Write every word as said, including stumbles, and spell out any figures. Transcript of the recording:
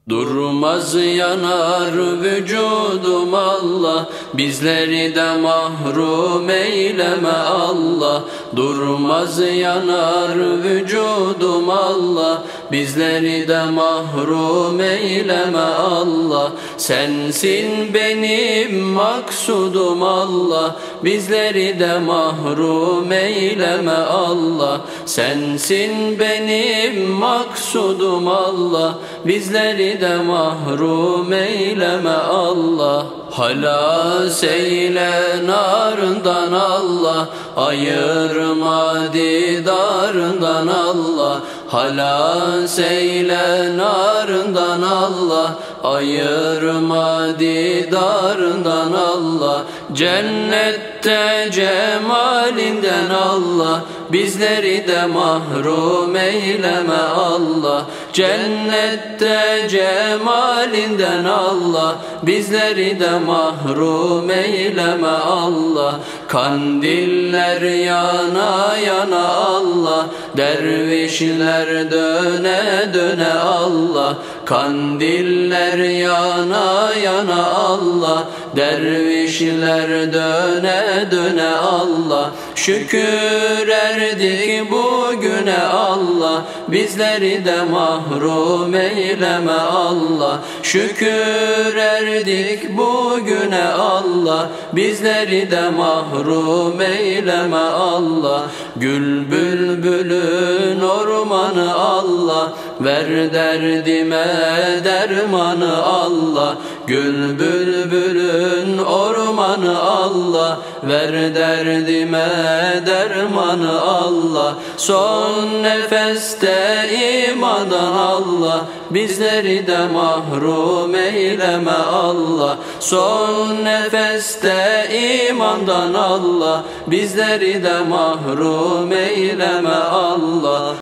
Durmaz yanar vücudum Allah, bizleri de mahrum eyleme Allah. Durmaz yanar vücudum Allah, bizleri de mahrum eyleme Allah. Sensin benim maksudum Allah, bizleri de mahrum eyleme Allah. Sensin benim maksudum Allah, bizleri de mahrum eyleme Allah. Halas eyle narından Allah, ayırma didarından Allah. Halas eyle narından Allah, ayırma didarından Allah. Cennette cemalinden Allah, bizleri de mahrum eyleme Allah. Cennette cemalinden Allah, bizleri de mahrum eyleme Allah. Kandiller yana yana Allah, dervişler döne döne Allah. Kandiller yana yana Allah, dervişler döne döne Allah. Şükür erdik bugüne Allah, bizleri de mahrum eyleme Allah. Şükür erdik bugüne Allah, bizleri de mahrum eyleme Allah. Gül bülbülün ormanı Allah, ver derdime dermanı Allah. Gül bülbülün ormanı Allah, ver derdime dermanı Allah. Son nefeste imandan Allah, bizleri de mahrum eyleme Allah. Son nefeste imandan Allah, bizleri de mahrum eyleme Allah.